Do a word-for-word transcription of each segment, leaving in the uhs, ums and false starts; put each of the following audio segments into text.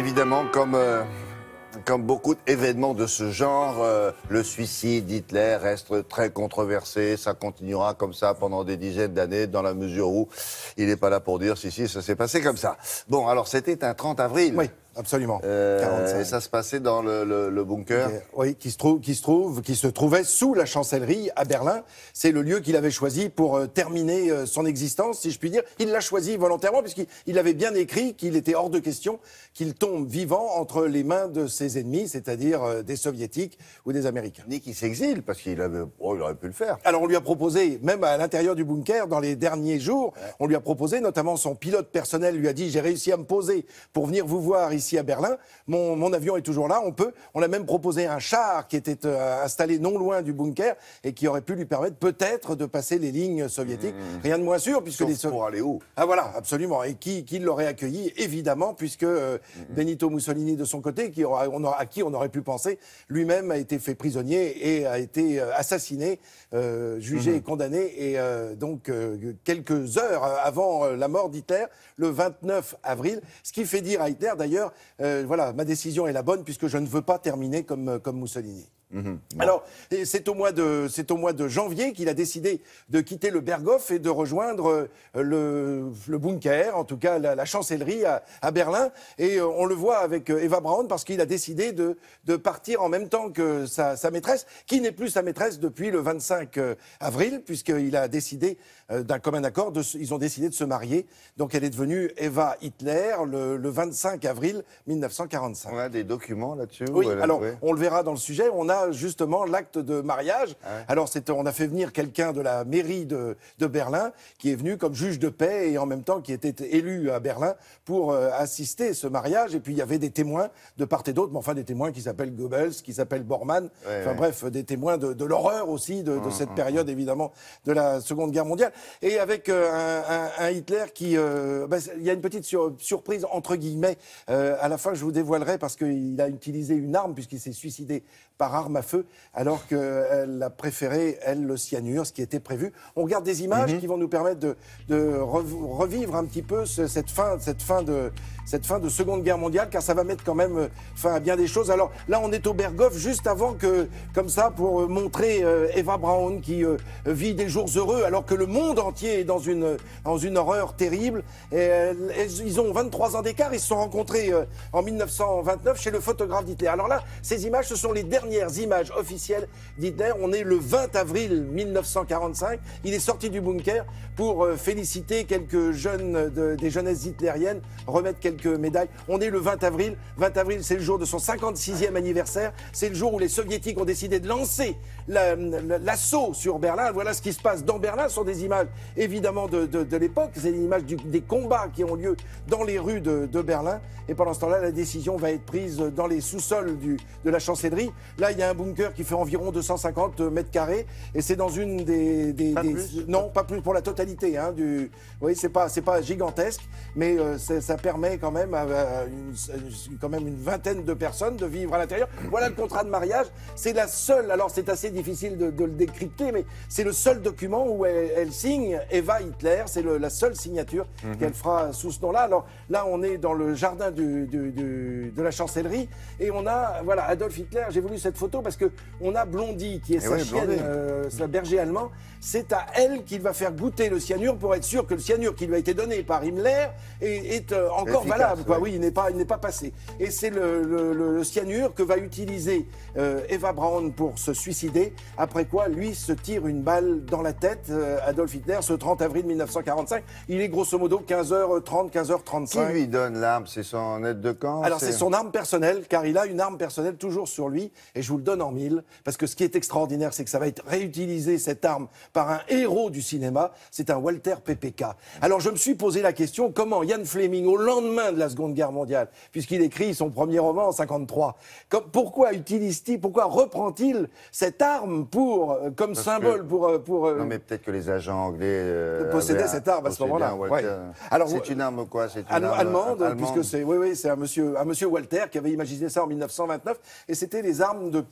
évidemment, comme, euh, comme beaucoup d'événements de ce genre, euh, le suicide d'Hitler reste très controversé. Ça continuera comme ça pendant des dizaines d'années, dans la mesure où il n'est pas là pour dire si, si, ça s'est passé comme ça. Bon, alors c'était un trente avril. Oui. Absolument. Euh, et ça se passait dans le, le, le bunker. Okay. Oui, qui se trouve, qui se trouve, qui se trouvait sous la chancellerie à Berlin. C'est le lieu qu'il avait choisi pour euh, terminer euh, son existence, si je puis dire. Il l'a choisi volontairement puisqu'il il avait bien écrit qu'il était hors de question qu'il tombe vivant entre les mains de ses ennemis, c'est-à-dire euh, des soviétiques ou des Américains. Ni qu'il s'exile parce qu'il avait, oh, il aurait pu le faire. Alors on lui a proposé, même à l'intérieur du bunker, dans les derniers jours, ouais. on lui a proposé, notamment son pilote personnel lui a dit: j'ai réussi à me poser pour venir vous voir ici à Berlin. Mon, mon avion est toujours là, on peut. On a même proposé un char qui était euh, installé non loin du bunker et qui aurait pu lui permettre peut-être de passer les lignes soviétiques. Mmh. Rien de moins sûr, puisque Sauf les so... pour aller où? Ah voilà, absolument. Et qui, qui l'aurait accueilli, évidemment, puisque euh, mmh. Benito Mussolini de son côté, qui aura, on aura, à qui on aurait pu penser, lui-même a été fait prisonnier et a été euh, assassiné, euh, jugé mmh. et condamné. Et euh, donc euh, quelques heures avant la mort d'Hitler, le vingt-neuf avril, ce qui fait dire à Hitler d'ailleurs, euh, voilà, ma décision est la bonne puisque je ne veux pas terminer comme, comme Mussolini. Mmh. Bon. Alors, c'est au mois de, c'est au mois de janvier qu'il a décidé de quitter le Berghof et de rejoindre le, le bunker, en tout cas la, la chancellerie à, à Berlin. Et on le voit avec Eva Braun parce qu'il a décidé de, de partir en même temps que sa, sa maîtresse, qui n'est plus sa maîtresse depuis le vingt-cinq avril, puisqu'il a décidé d'un commun accord, de, ils ont décidé de se marier. Donc elle est devenue Eva Hitler le, le vingt-cinq avril mille neuf cent quarante-cinq. On a des documents là-dessus? Oui, alors on le verra dans le sujet. On a justement l'acte de mariage. Ah ouais. Alors c'est, on a fait venir quelqu'un de la mairie de, de Berlin qui est venu comme juge de paix et en même temps qui était élu à Berlin pour euh, assister à ce mariage. Et puis il y avait des témoins de part et d'autre, mais enfin des témoins qui s'appellent Goebbels, qui s'appellent Bormann. Ouais, enfin ouais. bref, des témoins de, de l'horreur aussi de, de mmh, cette mmh, période mmh. évidemment de la Seconde Guerre mondiale. Et avec euh, un, un, un Hitler qui, euh, bah, il y a une petite sur, surprise entre guillemets. Euh, à la fin, je vous dévoilerai parce qu'il a utilisé une arme puisqu'il s'est suicidé par arme à feu, alors qu'elle a préféré, elle, le cyanure, ce qui était prévu. On regarde des images mmh. qui vont nous permettre de, de revivre un petit peu ce, cette, fin, cette, fin de, cette fin de Seconde Guerre mondiale, car ça va mettre quand même fin à bien des choses. Alors là, on est au Berghof, juste avant que, comme ça, pour montrer euh, Eva Braun qui euh, vit des jours heureux, alors que le monde entier est dans une, dans une horreur terrible. Et, euh, ils ont vingt-trois ans d'écart, ils se sont rencontrés euh, en mille neuf cent vingt-neuf chez le photographe d'Hitler. Alors là, ces images, ce sont les dernières images officielles d'Hitler. On est le vingt avril mille neuf cent quarante-cinq. Il est sorti du bunker pour euh, féliciter quelques jeunes de, des jeunesses hitlériennes, remettre quelques médailles. On est le vingt avril. vingt avril, c'est le jour de son cinquante-sixième anniversaire. C'est le jour où les soviétiques ont décidé de lancer la, la, l'assaut sur Berlin. Voilà ce qui se passe dans Berlin. Ce sont des images évidemment de, de, de l'époque. C'est des images du, des combats qui ont lieu dans les rues de, de Berlin. Et pendant ce temps-là, la décision va être prise dans les sous-sols du, de la chancellerie. Là, il y a un bunker qui fait environ deux cent cinquante mètres carrés et c'est dans une des... des, pas des plus. Non, pas plus pour la totalité. Hein, du, oui, c'est pas, c'est pas gigantesque, mais euh, ça permet quand même à, à une, quand même une vingtaine de personnes de vivre à l'intérieur. Voilà le contrat de mariage. C'est la seule, alors c'est assez difficile de, de le décrypter, mais c'est le seul document où elle, elle signe Eva Hitler. C'est le, la seule signature mm-hmm. qu'elle fera sous ce nom-là. Alors là, on est dans le jardin du, du, du, de la chancellerie et on a, voilà, Adolf Hitler. J'ai voulu cette photo parce que on a Blondie qui est et sa ouais, chienne, euh, sa berger allemand. C'est à elle qu'il va faire goûter le cyanure pour être sûr que le cyanure qui lui a été donné par Himmler est, est euh, encore efficace, valable. Quoi. Ouais. Oui, il n'est pas, il n'est pas passé. Et c'est le, le, le, le cyanure que va utiliser euh, Eva Braun pour se suicider. Après quoi, lui se tire une balle dans la tête. Euh, Adolf Hitler, ce trente avril mille neuf cent quarante-cinq. Il est grosso modo quinze heures trente, quinze heures trente-cinq. Qui lui donne l'arme? C'est son aide de camp? Alors c'est son arme personnelle, car il a une arme personnelle toujours sur lui. Et je vous le donne en mille, parce que ce qui est extraordinaire, c'est que ça va être réutilisé, cette arme, par un héros du cinéma, c'est un Walter P P K. Alors je me suis posé la question, comment Ian Fleming, au lendemain de la Seconde Guerre mondiale, puisqu'il écrit son premier roman en cinquante-trois, comme, pourquoi utilise-t-il, pourquoi reprend-il cette arme pour, comme parce symbole que, pour... pour non mais peut-être que les agents anglais... Euh, possédaient cette arme à ce moment-là. Ouais. Alors c'est une arme quoi? C'est une arme allemande, allemande, puisque c'est, oui, oui, c'est un monsieur, un monsieur Walter qui avait imaginé ça en mille neuf cent vingt-neuf, et c'était les armes de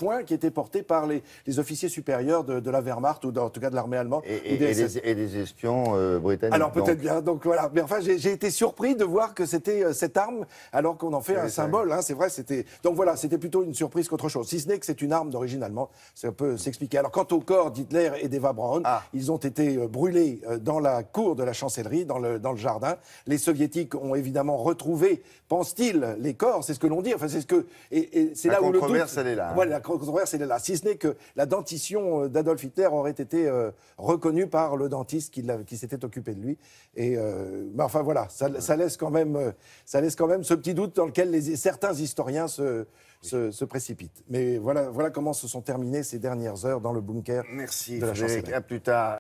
point qui était porté par les, les officiers supérieurs de, de la Wehrmacht, ou en tout cas de l'armée allemande. Et, ou des et, les, et les espions euh, britanniques. Alors peut-être donc. bien, donc voilà. Mais enfin, j'ai été surpris de voir que c'était euh, cette arme, alors qu'on en fait Oui, un symbole. Hein, c'est vrai, c'était. Donc voilà, c'était plutôt une surprise qu'autre chose. Si ce n'est que c'est une arme d'origine allemande, ça peut s'expliquer. Alors quant au corps d'Hitler et d'Eva Braun, ah. ils ont été euh, brûlés euh, dans la cour de la chancellerie, dans le, dans le jardin. Les soviétiques ont évidemment retrouvé, pense-t-il, les corps. C'est ce que l'on dit. Enfin, c'est ce que. Et, et c'est la là où le doute. controverse, elle est là. Hein. Voilà, la controverse, elle est là. Si ce n'est que la dentition d'Adolf Hitler aurait été euh, reconnue par le dentiste qui, qui s'était occupé de lui. Et euh, bah, enfin voilà, ça, ça laisse quand même, euh, ça laisse quand même ce petit doute dans lequel les, certains historiens se, se, se précipitent. Mais voilà, voilà comment se sont terminées ces dernières heures dans le bunker. Merci, de la Frédéric. chancellerie. À plus tard.